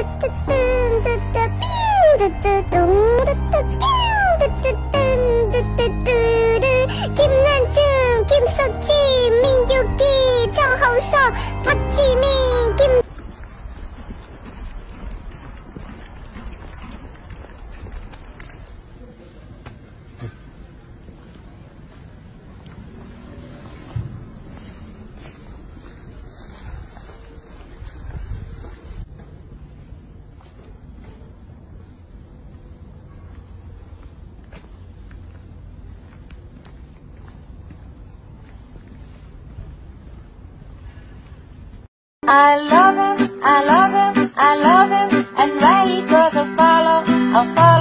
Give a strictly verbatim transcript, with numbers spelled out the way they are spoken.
김난중, 김석진, 민규기, 정홍석, 박지민, 김 I love him, I love him, I love him, and where he goes I'll follow, I'll follow.